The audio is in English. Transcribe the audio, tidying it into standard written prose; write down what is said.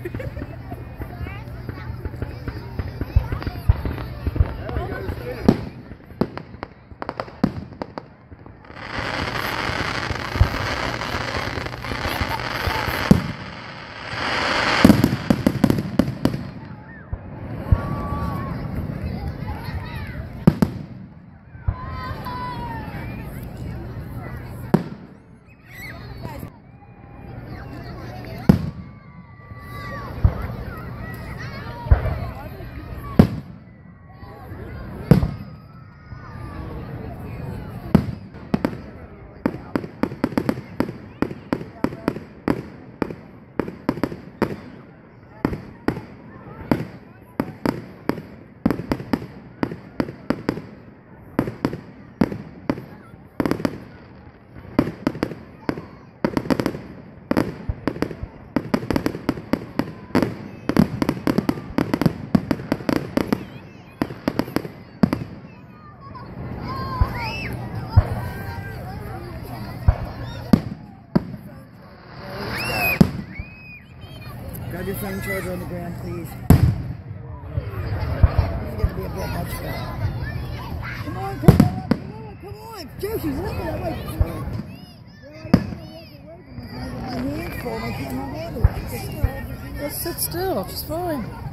Grab your phone charger on the ground, please. This is going to be a bit much for you. Come on, come on, come on. Josie's looking at me. My hand's full, I can't handle it.